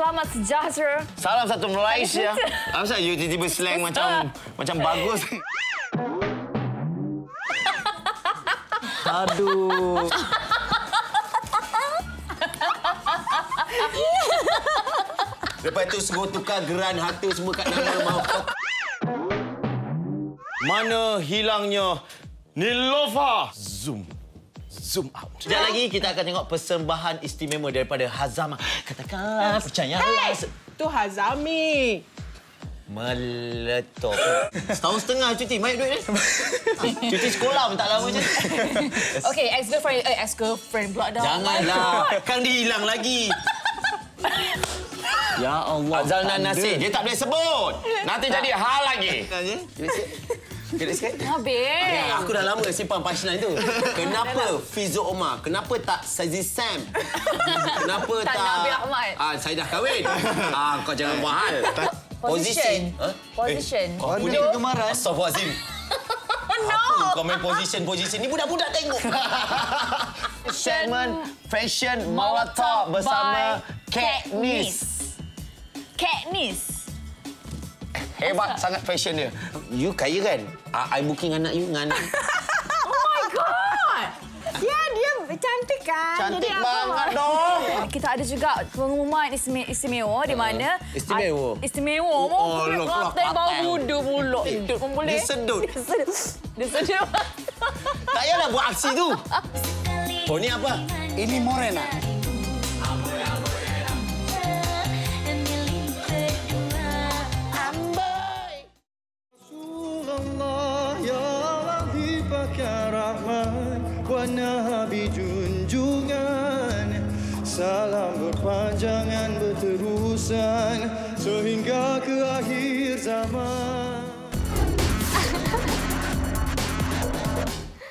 Selamat sejahtera. Salam satu Malaysia. Apa you tiba-tiba slang macam bagus. Aduh. Lepas tu suruh tukar geran harta semua kat nama rumah. Mana hilangnya Nilofa? Zoom out. Sekejap lagi kita akan tengok persembahan istimewa daripada Hazama. Katakan percayalah. Tu Hazami. Meletup. Setahun setengah cuti. Banyak duit ni. Cuti sekolah pun tak lama je. Okey, ex-girlfriend pula dah. Janganlah. Kan dia hilang lagi. Ya Allah. Azalna Nasir. Dia tak boleh sebut. Nanti jadi hal lagi. Kira sikit. Habis. Ya, aku dah lama simpan punchline tu. Kenapa Fizo Omar? Kenapa tak Sazi Sam? Kenapa tak Nabil Ahmad? Saya dah kahwin. Kau jangan buat hal. Position. Kau punya kegemaran. Astaghfirullahalazim. No. Apa komen position ni budak-budak tengok. Segmen Fashion Malata bersama Katniss. Hebat sangat fashion dia. You kaya kan? I booking anak you dengan anak. Oh my God. Ya, dia cantik kan? Cantik banget dong. Kita ada juga pengumuman istimewa di mana... Istimewa? Istimewa. Oh, Tadi baru muda pula. Hidup pun boleh. Disedut. Disedut. Tak payahlah buat aksi tu. Oh, ni apa? Ini Morena. Nabi junjungan, salam berpanjangan berterusan sehingga ke akhir zaman.